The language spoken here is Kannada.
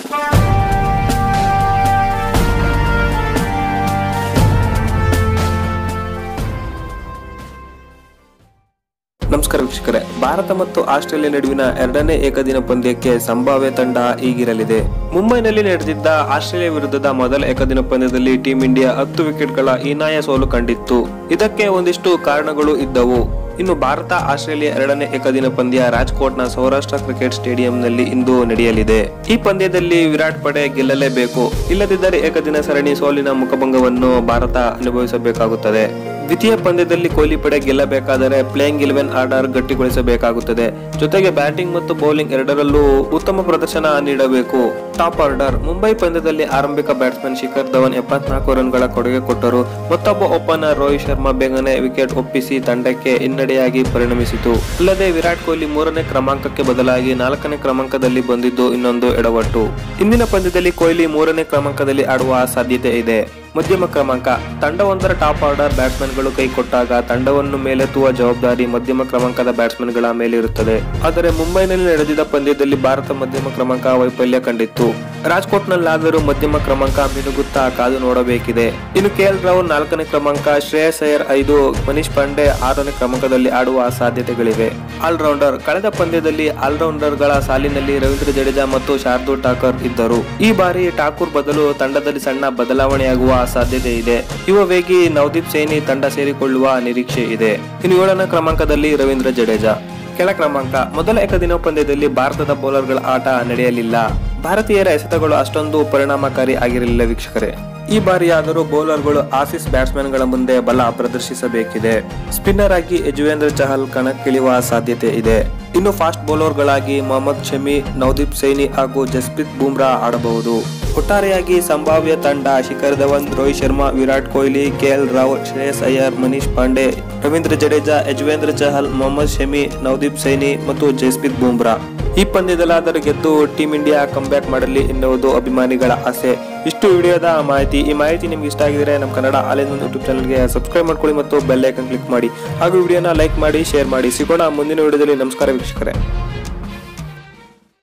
ನಮಸ್ಕಾರ ವೀಕ್ಷಕರೇ, ಭಾರತ ಮತ್ತು ಆಸ್ಟ್ರೇಲಿಯಾ ನಡುವಿನ ಎರಡನೇ ಏಕದಿನ ಪಂದ್ಯಕ್ಕೆ ಸಂಭಾವ್ಯ ತಂಡ ಹೀಗಿರಲಿದೆ. ಮುಂಬೈನಲ್ಲಿ ನಡೆದಿದ್ದ ಆಸ್ಟ್ರೇಲಿಯಾ ವಿರುದ್ಧದ ಮೊದಲ ಏಕದಿನ ಪಂದ್ಯದಲ್ಲಿ ಟೀಂ ಇಂಡಿಯಾ 10 ವಿಕೆಟ್ಗಳ ಹೀನಾಯ ಸೋಲು ಕಂಡಿತ್ತು. ಇದಕ್ಕೆ ಒಂದಿಷ್ಟು ಕಾರಣಗಳು ಇದ್ದವು. ಇನ್ನು ಭಾರತ ಆಸ್ಟ್ರೇಲಿಯಾ ಎರಡನೇ ಏಕದಿನ ಪಂದ್ಯ ರಾಜ್ಕೋಟ್ನ ಸೌರಾಷ್ಟ್ರ ಕ್ರಿಕೆಟ್ ಸ್ಟೇಡಿಯಂನಲ್ಲಿ ಇಂದು ನಡೆಯಲಿದೆ. ಈ ಪಂದ್ಯದಲ್ಲಿ ವಿರಾಟ್ ಪಡೆ ಗೆಲ್ಲಲೇಬೇಕು, ಇಲ್ಲದಿದ್ದರೆ ಏಕದಿನ ಸರಣಿ ಸೋಲಿನ ಮುಖಭಂಗವನ್ನು ಭಾರತ ಅನುಭವಿಸಬೇಕಾಗುತ್ತದೆ. ದ್ವಿತೀಯ ಪಂದ್ಯದಲ್ಲಿ ಕೊಹ್ಲಿ ಪಡೆ ಗೆಲ್ಲಬೇಕಾದರೆ ಪ್ಲೇಯಿಂಗ್ 11 ಆರ್ಡರ್ ಗಟ್ಟಿಗೊಳಿಸಬೇಕಾಗುತ್ತದೆ. ಜೊತೆಗೆ ಬ್ಯಾಟಿಂಗ್ ಮತ್ತು ಬೌಲಿಂಗ್ ಎರಡರಲ್ಲೂ ಉತ್ತಮ ಪ್ರದರ್ಶನ ನೀಡಬೇಕು. ಟಾಪ್ ಆರ್ಡರ್: ಮುಂಬೈ ಪಂದ್ಯದಲ್ಲಿ ಆರಂಭಿಕ ಬ್ಯಾಟ್ಸ್ಮನ್ ಶಿಖರ್ ಧವನ್ 74 ರನ್ಗಳ ಕೊಡುಗೆ ಕೊಟ್ಟರು. ಮತ್ತೊಬ್ಬ ಓಪನರ್ ರೋಹಿತ್ ಶರ್ಮಾ ಬೇಗನೆ ವಿಕೆಟ್ ಒಪ್ಪಿಸಿ ತಂಡಕ್ಕೆ ಹಿನ್ನಡೆಯಾಗಿ ಪರಿಣಮಿಸಿತು. ಅಲ್ಲದೆ ವಿರಾಟ್ ಕೊಹ್ಲಿ 3ನೇ ಕ್ರಮಾಂಕಕ್ಕೆ ಬದಲಾಗಿ 4ನೇ ಕ್ರಮಾಂಕದಲ್ಲಿ ಬಂದಿದ್ದು ಇನ್ನೊಂದು ಎಡವಟ್ಟು. ಇಂದಿನ ಪಂದ್ಯದಲ್ಲಿ ಕೊಹ್ಲಿ 3ನೇ ಕ್ರಮಾಂಕದಲ್ಲಿ ಆಡುವ ಸಾಧ್ಯತೆ ಇದೆ. ಮಧ್ಯಮ ಕ್ರಮಾಂಕ: ತಂಡವೊಂದರ ಟಾಪ್ ಆರ್ಡರ್ ಬ್ಯಾಟ್ಸ್ಮನ್ಗಳು ಕೈ ಕೊಟ್ಟಾಗ ತಂಡವನ್ನು ಮೇಲೆತ್ತುವ ಜವಾಬ್ದಾರಿ ಮಧ್ಯಮ ಕ್ರಮಾಂಕದ ಬ್ಯಾಟ್ಸ್ಮನ್ಗಳ ಮೇಲಿರುತ್ತದೆ. ಆದರೆ ಮುಂಬೈನಲ್ಲಿ ನಡೆದಿದ್ದ ಪಂದ್ಯದಲ್ಲಿ ಭಾರತ ಮಧ್ಯಮ ಕ್ರಮಾಂಕ ವೈಫಲ್ಯ ಕಂಡಿತ್ತು. ರಾಜ್ಕೋಟ್ನಲ್ಲಾದರೂ ಮಧ್ಯಮ ಕ್ರಮಾಂಕ ಮಿನುಗುತ್ತಾ ಕಾದು ನೋಡಬೇಕಿದೆ. ಇನ್ನು ಕೆಎಲ್ ರಾಹುಲ್ 4ನೇ ಕ್ರಮಾಂಕ, ಶ್ರೇಯಸ್ ಅಯ್ಯರ್ 5, ಮನೀಶ್ ಪಾಂಡೆ 6ನೇ ಕ್ರಮಾಂಕದಲ್ಲಿ ಆಡುವ ಸಾಧ್ಯತೆಗಳಿವೆ. ಆಲ್ರೌಂಡರ್: ಕಳೆದ ಪಂದ್ಯದಲ್ಲಿ ಆಲ್ರೌಂಡರ್ಗಳ ಸಾಲಿನಲ್ಲಿ ರವೀಂದ್ರ ಜಡೇಜಾ ಮತ್ತು ಶಾರ್ದೂಲ್ ಠಾಕೂರ್ ಇದ್ದರು. ಈ ಬಾರಿ ಠಾಕೂರ್ ಬದಲು ತಂಡದಲ್ಲಿ ಸಣ್ಣ ಬದಲಾವಣೆಯಾಗುವ ಸಾಧ್ಯತೆ ಇದೆ. ಯುವ ವೇಗಿ ನವದೀಪ್ ಸೈನಿ ತಂಡ ಸೇರಿಕೊಳ್ಳುವ ನಿರೀಕ್ಷೆ ಇದೆ. ಇನ್ನು 7ನೇ ಕ್ರಮಾಂಕದಲ್ಲಿ ರವೀಂದ್ರ ಜಡೇಜಾ. ಕೆಳ ಕ್ರಮಾಂಕ: ಮೊದಲ ಏಕದಿನ ಪಂದ್ಯದಲ್ಲಿ ಭಾರತದ ಬೌಲರ್ಗಳ ಆಟ ನಡೆಯಲಿಲ್ಲ. ಭಾರತೀಯರ ಎಸೆತಗಳು ಅಷ್ಟೊಂದು ಪರಿಣಾಮಕಾರಿ ಆಗಿರಲಿಲ್ಲ ವೀಕ್ಷಕರೇ. ಈ ಬಾರಿಯಾದರೂ ಬೌಲರ್ಗಳು ಆಸೀಸ್ ಬ್ಯಾಟ್ಸ್ಮನ್ಗಳ ಮುಂದೆ ಬಲ ಪ್ರದರ್ಶಿಸಬೇಕಿದೆ. ಸ್ಪಿನ್ನರ್ ಆಗಿ ಯಜುವೇಂದ್ರ ಚಹಲ್ ಕಣಕ್ಕಿಳಿಯುವ ಸಾಧ್ಯತೆ ಇದೆ. ಇನ್ನು ಫಾಸ್ಟ್ ಬೌಲರ್ಗಳಾಗಿ ಮೊಹಮ್ಮದ್ ಶಮಿ, ನವದೀಪ್ ಸೈನಿ ಹಾಗೂ ಜಸ್ಪ್ರೀತ್ ಬುಮ್ರಾ ಆಡಬಹುದು. ಒಟ್ಟಾರೆಯಾಗಿ ಸಂಭಾವ್ಯ ತಂಡ: ಶಿಖರ್ ಧವನ್, ರೋಹಿತ್ ಶರ್ಮಾ, ವಿರಾಟ್ ಕೊಹ್ಲಿ, ಕೆಎಲ್ ರಾಹುಲ್, ಶ್ರೇಯಸ್ ಅಯ್ಯರ್, ಮನೀಶ್ ಪಾಂಡೆ, ರವೀಂದ್ರ ಜಡೇಜಾ, ಯಜುವೇಂದ್ರ ಚಹಲ್, ಮೊಹಮ್ಮದ್ ಶಮಿ, ನವದೀಪ್ ಸೈನಿ ಮತ್ತು ಜಸ್ಪ್ರೀತ್ ಬುಮ್ರಾ. ಈ ಪಂದ್ಯದಲ್ಲಾದರೂ ಗೆದ್ದು ಟೀಂ ಇಂಡಿಯಾ ಕಂಬ್ಯಾಕ್ ಮಾಡಲಿ ಎನ್ನುವುದು ಅಭಿಮಾನಿಗಳ ಆಸೆ. ಇಷ್ಟು ವಿಡಿಯೋದ ಮಾಹಿತಿ. ಈ ಮಾಹಿತಿ ನಿಮ್ಗೆ ಇಷ್ಟ ಆಗಿದ್ರೆ ನಮ್ಮ ಕನ್ನಡ ಆಲ್-ಇನ್ ಒನ್ ಯೂಟ್ಯೂಬ್ ಚಾನಲ್ಗೆ ಸಬ್ಸ್ಕ್ರೈಬ್ ಮಾಡ್ಕೊಳ್ಳಿ ಮತ್ತು ಬೆಲ್ ಐಕಾನ್ ಕ್ಲಿಕ್ ಮಾಡಿ ಹಾಗೂ ವಿಡಿಯೋನ ಲೈಕ್ ಮಾಡಿ, ಶೇರ್ ಮಾಡಿ. ಸಿಗೋಣ ಮುಂದಿನ ವಿಡಿಯೋದಲ್ಲಿ. ನಮಸ್ಕಾರ ವೀಕ್ಷಕರೇ.